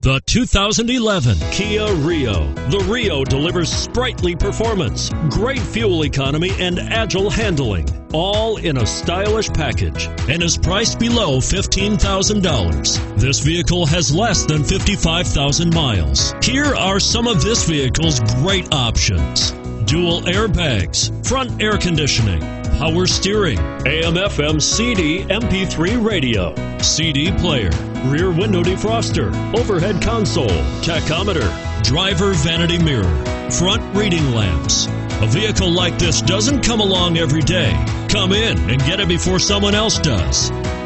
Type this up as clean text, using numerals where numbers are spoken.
The 2011 Kia Rio. The Rio delivers sprightly performance, great fuel economy, and agile handling, all in a stylish package, and is priced below $15,000. This vehicle has less than 55,000 miles. Here are some of this vehicle's great options: dual airbags, front air conditioning, power steering, AM/FM CD MP3 radio, CD player, rear window defroster, overhead console, tachometer, driver vanity mirror, front reading lamps. A vehicle like this doesn't come along every day. Come in and get it before someone else does.